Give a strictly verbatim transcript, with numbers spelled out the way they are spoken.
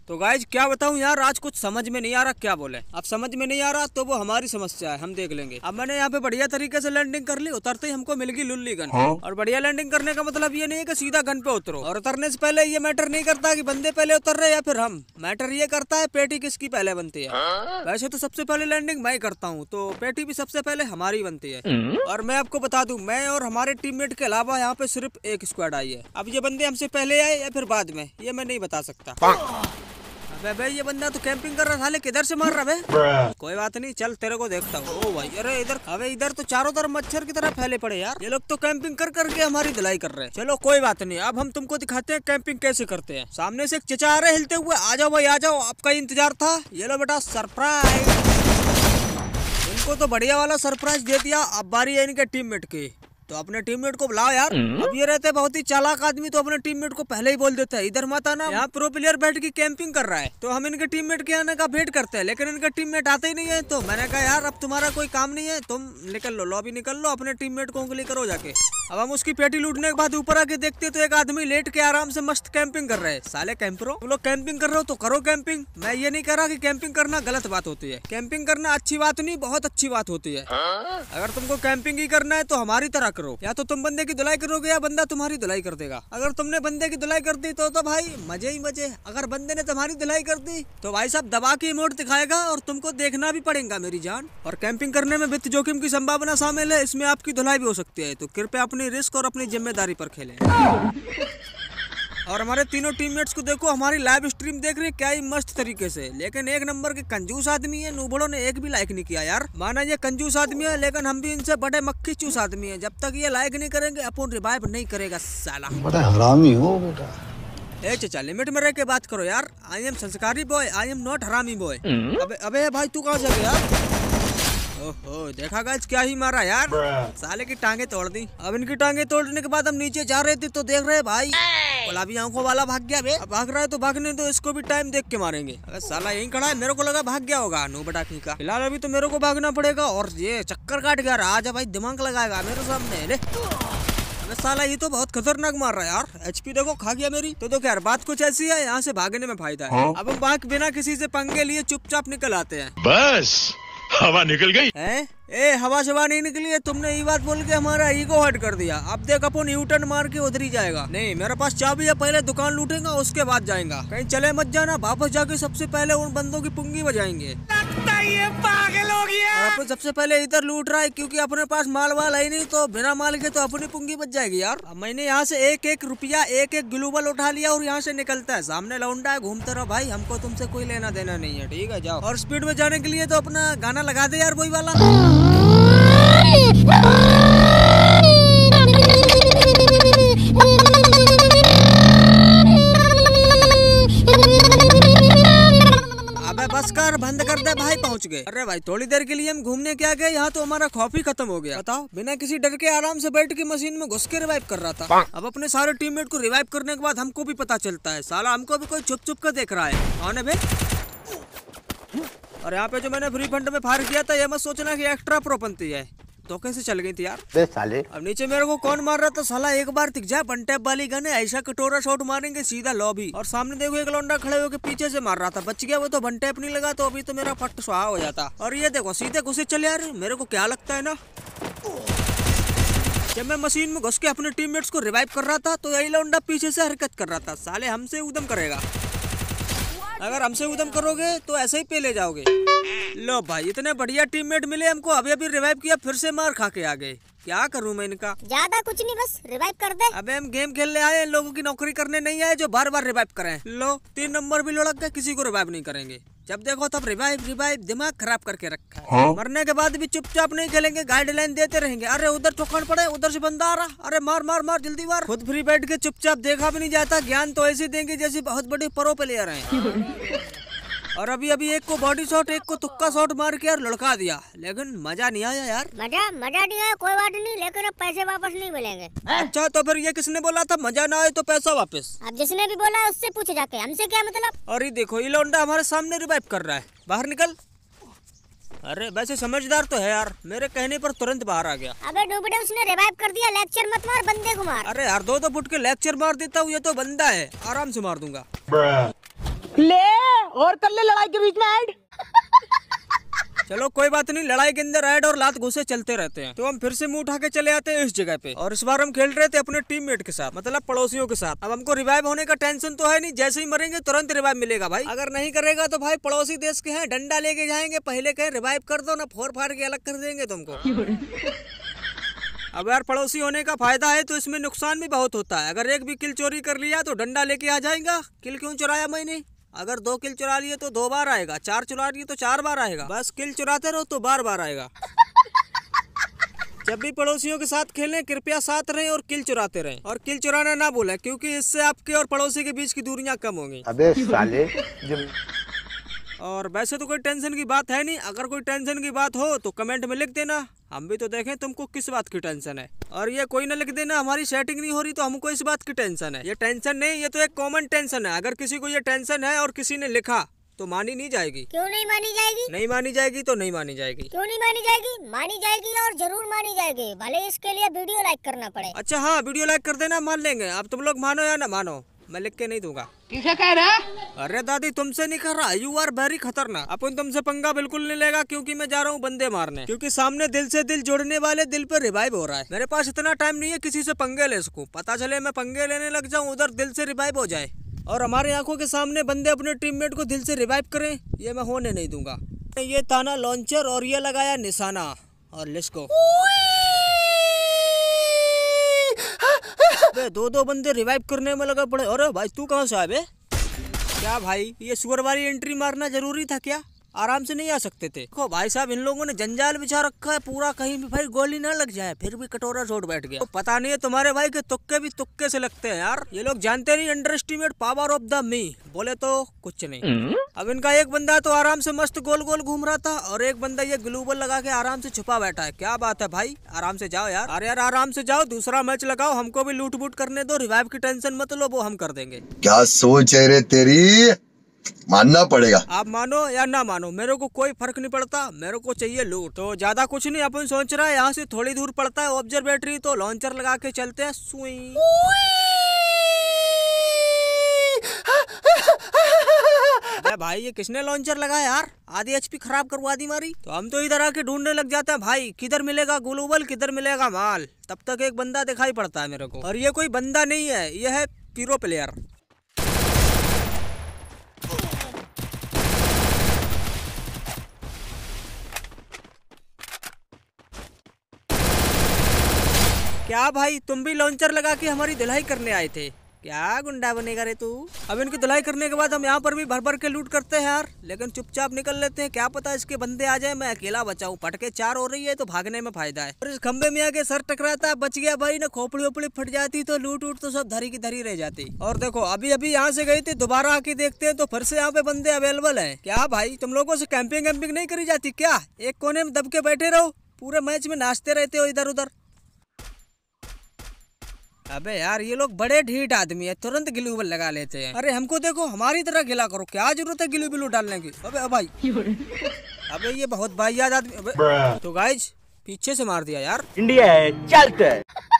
तो गाइज क्या बताऊं यार, आज कुछ समझ में नहीं आ रहा क्या बोले। अब समझ में नहीं आ रहा तो वो हमारी समस्या है, हम देख लेंगे। अब मैंने यहाँ पे बढ़िया तरीके से लैंडिंग कर ली, उतरते ही हमको मिल गई लुल्ली गन। हाँ? और बढ़िया लैंडिंग करने का मतलब ये नहीं है कि सीधा गन पे उतरो। और उतरने से पहले ये मैटर नहीं करता कि बंदे पहले उतर रहे या फिर हम, मैटर ये करता है पेटी किसकी पहले बनती है। हाँ? वैसे तो सबसे पहले लैंडिंग मैं करता हूँ, तो पेटी भी सबसे पहले हमारी बनती है। और मैं आपको बता दूं, मैं और हमारे टीममेट के अलावा यहाँ पे सिर्फ एक स्क्वाड आई है। अब ये बंदे हमसे पहले आए या फिर बाद में, ये मैं नहीं बता सकता। अबे भाई ये बंदा तो कैंपिंग कर रहा था, किधर से मार रहा है? कोई बात नहीं, चल तेरे को देखता हूँ। ओ भाई, अरे इधर, अबे इधर तो चारों तरफ मच्छर की तरह फैले पड़े यार। ये लोग तो कैंपिंग कर करके हमारी धुलाई कर रहे हैं। चलो कोई बात नहीं, अब हम तुमको दिखाते हैं कैंपिंग कैसे करते हैं। सामने से एक चचा आ रहे हिलते हुए, आ जाओ भाई आ जाओ, आपका इंतजार था। ये लो बेटा सरप्राइज। इनको तो बढ़िया वाला सरप्राइज दे दिया, अब बारी है इनके टीममेट की। तो अपने टीममेट को बुलाओ यार। अब ये रहते बहुत ही चालाक आदमी, तो अपने टीममेट को पहले ही बोल देता है इधर मत आना, यहाँ प्रो प्लेयर बैठ के कैंपिंग कर रहा है। तो हम इनके टीममेट के आने का वेट करते हैं, लेकिन इनका टीममेट आते ही नहीं है। तो मैंने कहा यार अब तुम्हारा कोई काम नहीं है, तुम निकल लो, लॉबी निकल लो, अपने टीममेट को उंगली करो जाके। अब हम उसकी पेटी लूटने के बाद ऊपर आके देखते तो एक आदमी लेट के आराम से मस्त कैंपिंग कर रहे हैं। साले कैंपरो, तुम लोग कैंपिंग कर रहे हो तो करो कैंपिंग। मैं ये नहीं कह रहा कि कैंपिंग करना गलत बात होती है, कैंपिंग करना अच्छी बात नहीं, बहुत अच्छी बात होती है। अगर तुमको कैंपिंग ही करना है तो हमारी तरह करो, या तो तुम बंदे की धुलाई करोगे या बंदा तुम्हारी धुलाई कर देगा। अगर तुमने बंदे की धुलाई कर दी तो तो भाई मजे ही मजे। अगर बंदे ने तुम्हारी धुलाई कर दी तो भाई साहब दबा के इमोट दिखाएगा और तुमको देखना भी पड़ेगा मेरी जान। और कैंपिंग करने में वित्त जोखिम की संभावना शामिल है, इसमें आपकी धुलाई भी हो सकती है। तो कृपया अपनी रिस्क और अपनी जिम्मेदारी पर खेलें। और हमारे तीनों टीममेट्स को देखो, हमारी लाइव स्ट्रीम देख रहे हैं क्या ही मस्त तरीके से। लेकिन एक नंबर के कंजूस आदमी है, नूबड़ों ने एक भी लाइक नहीं किया यार। माना ये कंजूस आदमी है, लेकिन हम भी इनसे बड़े मक्खी चूस आदमी है। जब तक ये लाइक नहीं करेंगे अपन रिवाइव नहीं करेगा साला। बड़ा हरामी हो बेटा। ए चचा लिमिट में रह के बात करो यार। आई एम संस्कारी बॉय, आई एम नॉट हरामी बॉय। अबे अबे भाई तू कहाँ जा गया? ओहो देखा गाइस क्या ही मारा यार, साले की टांगे तोड़ दी। अब इनकी टांगे तोड़ने के बाद हम नीचे जा रहे थे तो देख रहे भाई गुलाबी आंखों वाला भाग गया बे। अब भाग रहा है तो भागने दो, इसको भी टाइम देख के मारेंगे। अगर साला यहीं खड़ा है, मेरे को लगा भाग गया होगा नो बटा का। फिलहाल अभी तो मेरे को भागना पड़ेगा। और ये चक्कर काट गया, आजा भाई दिमाग लगाएगा मेरे सामने। ले अबे साला ये तो बहुत खतरनाक मार रहा है यार, एचपी देखो खा गया मेरी। तो देखो यार बात कुछ ऐसी है, यहाँ से भागने में फायदा है। अब हम भाग बिना किसी से पंगे लिए चुपचाप निकल आते हैं। बस हवा निकल गई है? ए हवा शवा नहीं निकली है, तुमने ये बात बोल के हमारा ईगो हट कर दिया। अब देख अपन यू टर्न मार के उधर ही जाएगा। नहीं मेरे पास चाबी है, पहले दुकान लूटेगा उसके बाद जाएगा। कहीं चले मत जाना, वापस जाके सबसे पहले उन बंदों की पुंगी बजाएंगे। लगता है ये पागल हो गया। और अपन सबसे पहले इधर लूट रहा है क्योंकि अपने पास माल वाल है नहीं, तो बिना माल के तो अपनी पुंगी बच जाएगी यार। अब मैंने यहाँ से एक एक रुपया एक एक ग्लोबल उठा लिया और यहाँ से निकलता है। सामने लौंडा है, घूमते रहो भाई, हमको तुमसे कोई लेना देना नहीं है, ठीक है जाओ। और स्पीड में जाने के लिए तो अपना गाना लगा दे यार वही वाला। अबे बस कर, बंद कर दे भाई, पहुंच गए। अरे भाई थोड़ी देर के लिए हम घूमने क्या गए, यहाँ तो हमारा खौफ ही खत्म हो गया। बताओ बिना किसी डर के आराम से बैठ के मशीन में घुस के रिवाइव कर रहा था। अब अपने सारे टीममेट को रिवाइव करने के बाद हमको भी पता चलता है साला हमको भी कोई छुप छुप कर देख रहा है। कौन है बे? और यहाँ पे जो मैंने फ्री फंड में फायर किया था, ये मत सोचना कि एक्स्ट्रा प्रोपंती है, तो कैसे चल गई थी यार बे साले। अब नीचे मेरे को कौन मार रहा था साला, एक बार दिख जाए वन टैप वाली गन है, ऐसा कटोरा शॉट मारेंगे सीधा लॉबी। और सामने देखो एक लौंडा खड़े होकर पीछे से मार रहा था, बच गया वो तो, वन टैप नहीं लगा तो अभी तो मेरा फट सुहा हो जाता। और ये देखो सीधे घुसे चले यार, मेरे को क्या लगता है ना, जब मैं मशीन में घुस के अपने टीममेट्स को रिवाइव कर रहा था तो यही लौंडा पीछे से हरकत कर रहा था। साले हमसे उदम करेगा, अगर हमसे उदम करोगे तो ऐसे ही पे ले जाओगे। लो भाई इतने बढ़िया टीममेट मिले हमको, अभी अभी रिवाइव किया, फिर से मार खा के आ गए। क्या करूं मैं इनका? ज्यादा कुछ नहीं, बस रिवाइव कर दे। अबे हम गेम खेलने आए, लोगों की नौकरी करने नहीं आए जो बार बार रिवाइव करें। लो तीन नंबर भी लुढ़क गए, किसी को रिवाइव नहीं करेंगे। जब देखो तब रिवाइव रिवाइव, दिमाग खराब करके रखा है। हाँ? मरने के बाद भी चुपचाप नहीं खेलेंगे, गाइडलाइन देते रहेंगे। अरे उधर ठोकर पड़े, उधर से बंदा आ रहा, अरे मार मार मार जल्दी मार। खुद फ्री बैठ के चुपचाप देखा भी नहीं जाता, ज्ञान तो ऐसे देंगे जैसे बहुत बड़े प्रो प्लेयर हैं। और अभी अभी एक को बॉडी शॉट, एक को तुक्का शॉट मार के यार लड़का दिया, लेकिन मजा नहीं आया यार। मजा मजा नहीं आया, कोई बात नहीं, लेकिन अब पैसे वापस नहीं मिलेंगे। अच्छा तो फिर ये किसने बोला था मजा ना आए तो पैसा वापस? अब जिसने भी बोला है उससे पूछे जाके, हमसे क्या मतलब। और ये देखो ये लौंडा हमारे सामने रिवाइव कर रहा है, बाहर निकल। अरे वैसे समझदार तो है यार, मेरे कहने पर तुरंत बाहर आ गया। अबे डूबड़े उसने रिवाइव कर दिया, लेक्चर मत मार, बंदे को मार। अरे यार दो दो फुट के लेक्चर मार देता हूँ, ये तो बंदा है, आराम से मार दूंगा। ले और कर ले लड़ाई के बीच में ऐड। चलो कोई बात नहीं, लड़ाई के अंदर ऐड और लात घुसे चलते रहते हैं। तो हम फिर से मुंह उठा के चले आते हैं इस जगह पे, और इस बार हम खेल रहे थे अपने टीममेट के साथ, मतलब पड़ोसियों के साथ। अब हमको रिवाइव होने का टेंशन तो है नहीं, जैसे ही मरेंगे तुरंत रिवाइव मिलेगा भाई। अगर नहीं करेगा तो भाई पड़ोसी देश के हैं, डंडा लेके जाएंगे, पहले कहे रिवाइव कर दो ना, फोड़ फाड़ के अलग कर देंगे तुमको। अब यार पड़ोसी होने का फायदा है तो इसमें नुकसान भी बहुत होता है। अगर एक भी किल चोरी कर लिया तो डंडा लेके आ जाएगा, किल क्यों चुराया मैंने। अगर दो किल चुरा लिए तो दो बार आएगा, चार चुरा लिए तो चार बार आएगा, बस किल चुराते रहो तो बार बार आएगा। जब भी पड़ोसियों के साथ खेलें कृपया साथ रहें और किल चुराते रहें, और किल चुराना ना भूलें, क्योंकि इससे आपके और पड़ोसी के बीच की दूरियां कम होंगी। अबे साले जब... और वैसे तो कोई टेंशन की बात है नहीं, अगर कोई टेंशन की बात हो तो कमेंट में लिख देना, हम भी तो देखें तुमको किस बात की टेंशन है। और ये कोई ना लिख देना हमारी सेटिंग नहीं हो रही तो हमको इस बात की टेंशन है। ये टेंशन नहीं, ये तो एक कॉमन टेंशन है। अगर किसी को ये टेंशन है और किसी ने लिखा तो मानी नहीं जाएगी। क्यों नहीं मानी जाएगी? नहीं मानी जाएगी तो नहीं मानी जाएगी। क्यों नहीं मानी जाएगी? मानी जाएगी और जरूर मानी जाएगी, भले इसके लिए वीडियो लाइक करना पड़े। अच्छा हाँ, वीडियो लाइक कर देना, मान लेंगे। अब तुम लोग मानो या ना मानो, मैं लिख के नहीं दूंगा। किसे कह रहा? अरे दादी तुमसे नहीं कर रहा, यू आर वेरी खतरनाक। अपन तुमसे पंगा बिल्कुल नहीं लेगा, क्योंकि मैं जा रहा हूँ बंदे मारने, क्योंकि सामने दिल से दिल जोड़ने वाले दिल पे रिवाइव हो रहा है। मेरे पास इतना टाइम नहीं है किसी से पंगे ले सकूं, पता चले मैं पंगे लेने लग जाऊं उधर दिल से रिवाइव हो जाए, और हमारे आंखों के सामने बंदे अपने टीममेट को दिल से रिवाइव करें, ये मैं होने नहीं दूंगा। ये ताना लॉन्चर और ये लगाया निशाना, और लेट्स गो। दो दो बंदे रिवाइव करने में लगा पड़े। अरे भाई तू कहाँ से आए बे? क्या भाई ये सुअर वाली एंट्री मारना जरूरी था क्या? आराम से नहीं आ सकते थे? देखो भाई साहब इन लोगों ने जंजाल बिछा रखा है पूरा, कहीं भी भाई गोली ना लग जाए, फिर भी कटोरा छोड़ बैठ गया। तो पता नहीं है तुम्हारे भाई के तुक्के भी तुक्के से लगते हैं यार। ये लोग जानते नहीं underestimate power of the me, बोले तो कुछ नहीं। अब इनका एक बंदा तो आराम से मस्त गोल गोल घूम रहा था, और एक बंदा ये ग्लूबल लगा के आराम से छुपा बैठा है। क्या बात है भाई, आराम से जाओ यार। अरे यार आराम से जाओ, दूसरा मैच लगाओ, हमको भी लूट बूट करने दो, रिवाइव की टेंशन मत लो, वो हम कर देंगे। क्या सोच है रे तेरी, मानना पड़ेगा। आप मानो या ना मानो मेरे को कोई फर्क नहीं पड़ता, मेरे को चाहिए लूट। तो ज्यादा कुछ नहीं, अपन सोच रहा है यहाँ से थोड़ी दूर पड़ता है ऑब्जर्वेटरी, तो लॉन्चर लगा के चलते हैं। सुई भाई ये किसने लॉन्चर लगाया यार, आधी एचपी खराब करवा दी मारी। तो हम तो इधर आके ढूंढने लग जाते हैं भाई, किधर मिलेगा ग्लोबल, किधर मिलेगा माल। तब तक एक बंदा दिखाई पड़ता है मेरे को, और ये कोई बंदा नहीं है, ये है पीरो प्लेयर। क्या भाई तुम भी लॉन्चर लगा के हमारी धुलाई करने आए थे? क्या गुंडा बनेगा रे तू। अब इनकी धुलाई करने के बाद हम यहाँ पर भी भर भर के लूट करते हैं यार, लेकिन चुपचाप निकल लेते हैं, क्या पता इसके बंदे आ जाए, मैं अकेला बचाऊं। पटके चार हो रही है तो भागने में फायदा है। और इस खंबे में आके सर टकराता है, बच गया भाई, ना खोपड़ी वोपड़ी फट जाती तो लूट उट तो सब धरी की धरी रह जाती। और देखो अभी अभी यहाँ से गई थी, दोबारा आके देखते हैं तो फिर से यहाँ पे बंदे अवेलेबल है। क्या भाई तुम लोगों से कैंपिंग वैम्पिंग नहीं करी जाती क्या? एक कोने में दब के बैठे रहो, पूरे मैच में नाचते रहते हो इधर उधर। अबे यार ये लोग बड़े ढीठ आदमी है, तुरंत ग्लूबल लगा लेते हैं। अरे हमको देखो हमारी तरह गिला करो, क्या जरूरत है ग्लू ब्लू डालने की। अबे भाई अबे ये बहुत वाहियात आदमी। अबे तो गाइज पीछे से मार दिया यार। इंडिया है चलते।